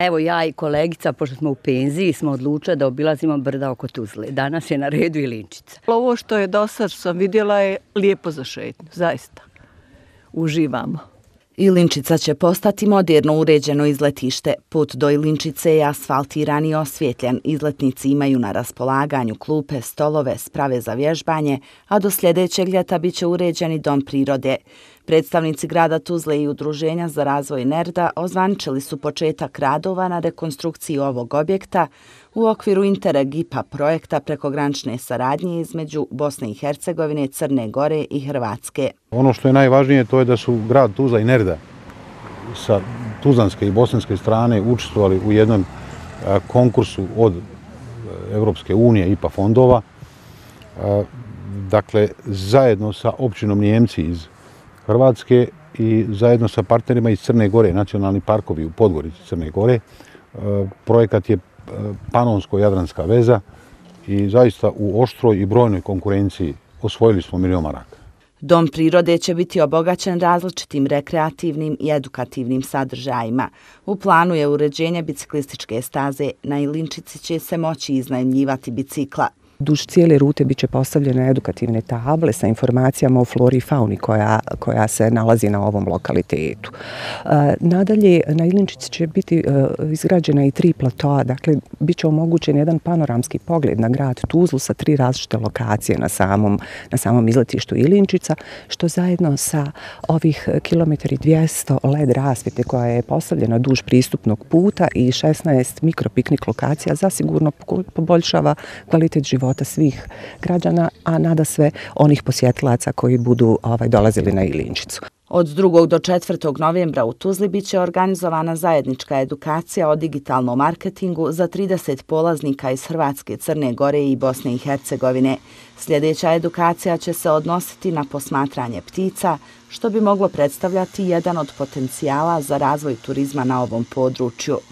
Evo ja i kolegica, pošto smo u penziji, smo odlučili da obilazimo brda oko Tuzle. Danas je na redu Ilinčica. Ovo što je do sad sam vidjela je lijepo za šetnju, zaista. Uživamo. Ilinčica će postati moderno uređeno izletište. Put do Ilinčice je asfaltiran i osvjetljen. Izletnici imaju na raspolaganju klupe, stolove, sprave za vježbanje, a do sljedećeg ljeta bit će uređeni dom prirode. Predstavnici grada Tuzle i Udruženja za razvoj Nerda ozvaničili su početak radova na rekonstrukciji ovog objekta u okviru Interreg IPA projekta prekogranične saradnje između Bosne i Hercegovine, Crne Gore i Hrvatske. Ono što je najvažnije to je da su grad Tuzla i Nerda sa tuzlanske i bosanske strane učestvovali u jednom konkursu od Europske unije IPA fondova. Dakle, zajedno sa općinom Nijemci iz Hrvatske i zajedno sa partnerima iz Crne Gore, nacionalni parkovi u Podgorici Crne Gore. Projekat je Panonsko-Jadranska veza i zaista u oštroj i brojnoj konkurenciji osvojili smo milion maraka. Dom prirode će biti obogaćen različitim rekreativnim i edukativnim sadržajima. U planu je uređenje biciklističke staze. Na Ilinčici će se moći iznajmljivati bicikla. Duž cijele rute bit će postavljene edukativne table sa informacijama o flori i fauni koja se nalazi na ovom lokalitetu. Nadalje, na Ilinčici će biti izgrađena i 3 platoa, dakle, bit će omogućen jedan panoramski pogled na grad Tuzlu sa 3 različite lokacije na samom izletištu Ilinčica, što zajedno sa ovih 1,2 km LED rasvjete koja je postavljena duž pristupnog puta i 16 mikropiknik lokacija zasigurno poboljšava kvalitet života svih građana, a nadasve onih posjetilaca koji budu dolazili na Ilinčicu. Od 2. do 4. novembra u Tuzli bit će organizovana zajednička edukacija o digitalnom marketingu za 30 polaznika iz Hrvatske, Crne Gore i Bosne i Hercegovine. Sljedeća edukacija će se odnositi na posmatranje ptica, što bi moglo predstavljati jedan od potencijala za razvoj turizma na ovom području.